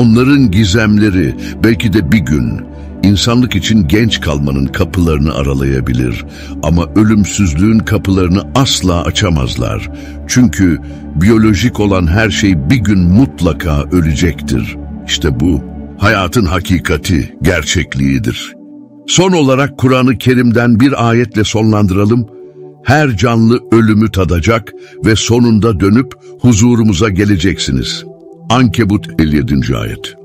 Onların gizemleri belki de bir gün insanlık için genç kalmanın kapılarını aralayabilir ama ölümsüzlüğün kapılarını asla açamazlar. Çünkü biyolojik olan her şey bir gün mutlaka ölecektir. İşte bu hayatın hakikati, gerçekliğidir. Son olarak Kur'an-ı Kerim'den bir ayetle sonlandıralım. Her canlı ölümü tadacak ve sonunda dönüp huzurumuza geleceksiniz. Ankebut 57. ayet.